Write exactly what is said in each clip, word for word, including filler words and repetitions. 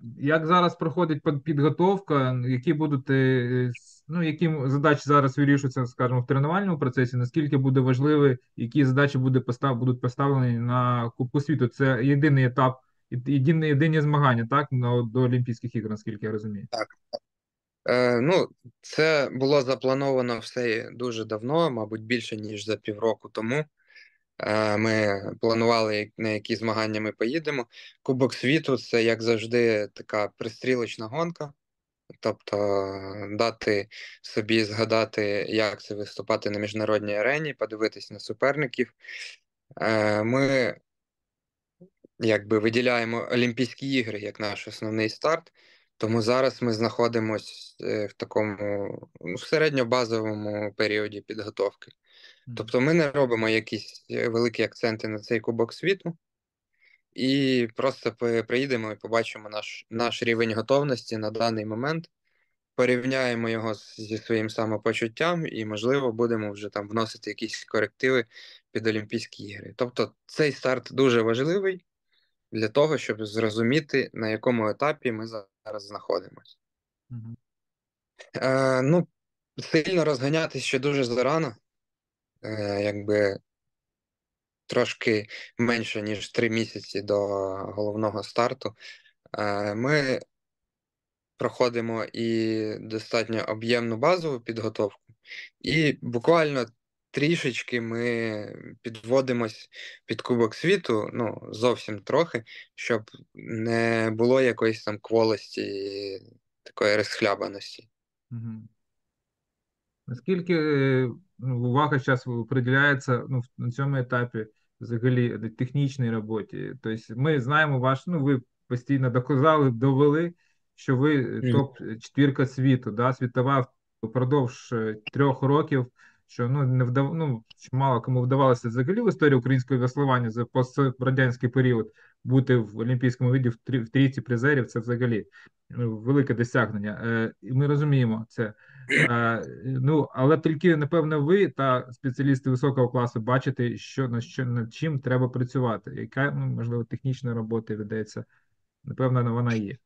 як зараз проходить під- підготовка, які будуть, е, с- ну, які м- задачі зараз вирішуються, скажімо, в тренувальному процесі, наскільки буде важливий, які задачі буде постав, будуть поставлені на Кубку світу? Це єдиний етап, єдині, єдині змагання, так, на, до Олімпійських ігор, наскільки я розумію. Так. Е, ну, це було заплановано все дуже давно, мабуть, більше ніж за півроку тому. Е, Ми планували, як- на які змагання ми поїдемо. Кубок світу це, як завжди, така пристрілочна гонка. Тобто е, дати собі згадати, як це виступати на міжнародній арені, подивитись на суперників. Е, Ми якби виділяємо Олімпійські ігри як наш основний старт. Тому зараз ми знаходимося в такому ну, середньобазовому періоді підготовки. Мгм. Тобто ми не робимо якісь е, великі акценти на цей Кубок світу і просто при- приїдемо і побачимо наш, наш рівень готовності на даний момент, порівняємо його з- зі своїм самопочуттям і, можливо, будемо вже там вносити якісь корективи під Олімпійські ігри. Тобто цей старт дуже важливий для того, щоб зрозуміти, на якому етапі ми зараз знаходимося. Мгм. Е, ну, сильно розганятись ще дуже зарано, е, якби трошки менше, ніж три місяці до головного старту. Е, ми проходимо і достатньо об'ємну базову підготовку, і буквально трішечки ми підводимось під Кубок світу, ну, зовсім трохи, щоб не було якоїсь там кволості, такої розхлябаності. Мгм. Наскільки е, ну, увага зараз приділяється ну, в- на цьому етапі взагалі до технічній роботі? Тобто ми знаємо ваш, ну ви постійно доказали, довели, що ви Мгм. топ-четвірка світу, да, світова впродовж е, трьох років, що ну не вдав, ну, що мало кому вдавалося взагалі в історії українського веслування за пострадянський період бути в олімпійському виді в трі- в трійці призерів, це взагалі ну, велике досягнення. Е, і ми розуміємо це. Е, ну, але тільки, напевно, ви та спеціалісти високого класу бачите, що на що над чим треба працювати. Яка, ну, можливо, технічна робота ведеться. Напевно, вона є.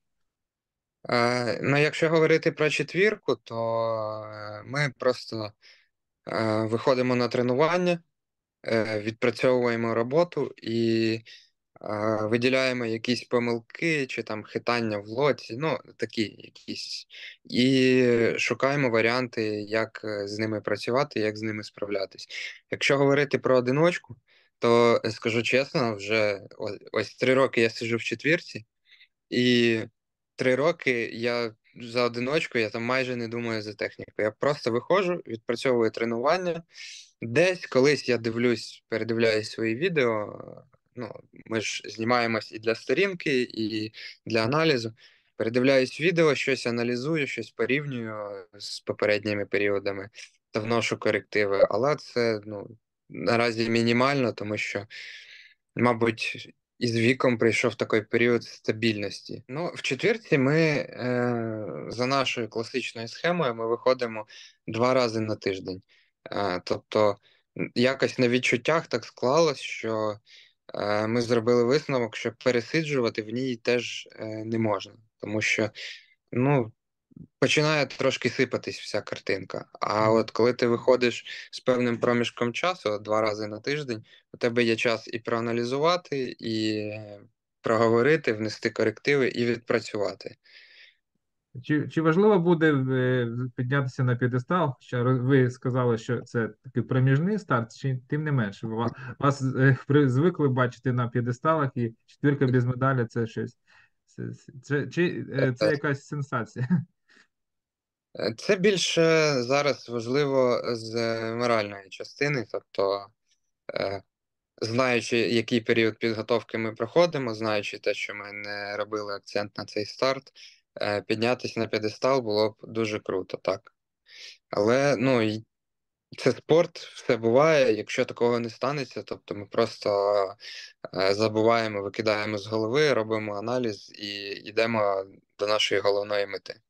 Е, ну, якщо говорити про четвірку, то е, ми просто е, виходимо на тренування, е, відпрацьовуємо роботу і е, виділяємо якісь помилки чи там хитання в лоці, ну такі якісь, і шукаємо варіанти, як е, з ними працювати, як з ними справлятись. Якщо говорити про одиночку, то е, скажу чесно, вже о- ось три роки я сиджу в четвірці, і три роки я за одиночку, я там майже не думаю за техніку. Я просто виходжу, відпрацьовую тренування. Десь колись я дивлюсь, передивляюсь свої відео. Ну, ми ж знімаємось і для сторінки, і для аналізу. Передивляюсь відео, щось аналізую, щось порівнюю з попередніми періодами та вношу корективи. Але це ну, наразі мінімально, тому що, мабуть, із віком прийшов такий період стабільності. Ну, в четвірці ми е, за нашою класичною схемою ми виходимо два рази на тиждень. Е, тобто, м, якось на відчуттях так склалось, що е, ми зробили висновок, що пересиджувати в ній теж е, не можна, тому що ну, починає трошки сипатись вся картинка. А Мгм. от коли ти виходиш з певним проміжком часу, от два рази на тиждень, у тебе є час і проаналізувати, і проговорити, внести корективи і відпрацювати. Чи, чи важливо буде е, піднятися на п'єдестал? Що роз- ви сказали, що це такий проміжний старт, чи тим не менше? Ва- Вас е, при- звикли бачити на п'єдесталах і четвірка без медалі це щось. Це, це, чи е, це якась сенсація? Е, Це більше зараз важливо з моральної частини, тобто, е, знаючи, який період підготовки ми проходимо, знаючи те, що ми не робили акцент на цей старт, е, піднятися на п'єдестал було б дуже круто, так. Але ну, й- це спорт, все буває. Якщо такого не станеться, тобто ми просто е, забуваємо, викидаємо з голови, робимо аналіз і йдемо до нашої головної мети.